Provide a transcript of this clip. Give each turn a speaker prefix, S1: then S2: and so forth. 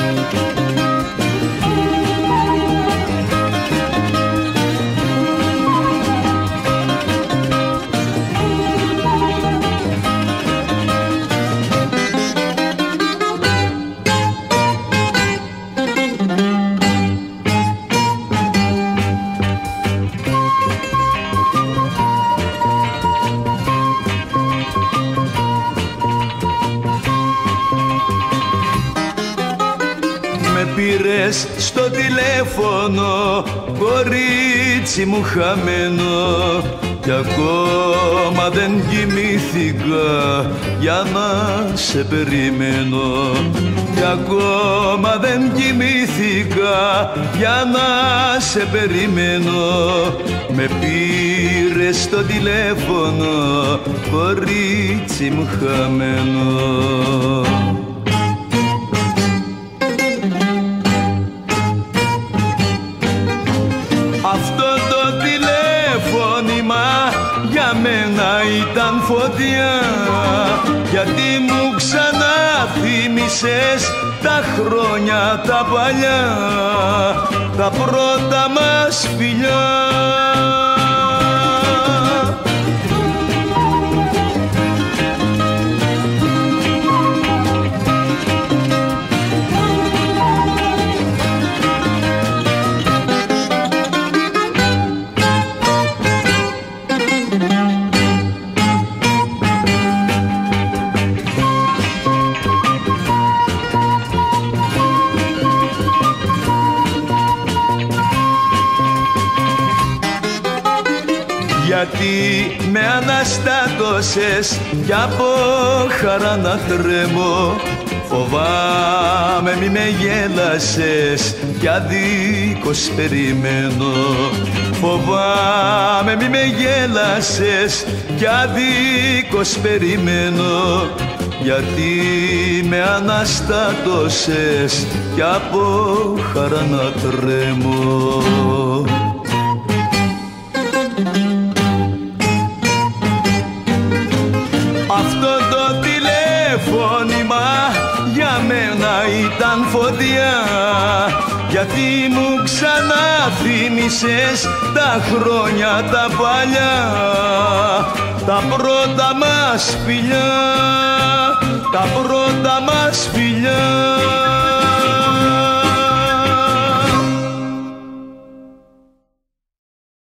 S1: Πήρες στο τηλέφωνο, κορίτσι μου χαμένο, κι ακόμα δεν κοιμήθηκα για να σε περιμένω. Κι ακόμα δεν κοιμήθηκα για να σε περιμένω. Με πήρες στο τηλέφωνο, κορίτσι μου χαμένο. Αυτό το τηλέφωνημα για μένα ήταν φωτιά, γιατί μου ξαναθύμισες τα χρόνια τα παλιά, τα πρώτα μας φιλιά. Γιατί με αναστάτωσες κι από χαρά να τρέμω, φοβάμαι μη με γέλασες κι αδίκως περιμένω. Φοβάμαι μη με γέλασες κι αδίκως περιμένω, γιατί με αναστάτωσες κι από χαρά να τρέμω. Αυτό το τηλέφωνημα για μένα ήταν φωτιά, γιατί μου ξαναθύμισες τα χρόνια τα παλιά, τα πρώτα μας φιλιά, τα πρώτα μας φιλιά.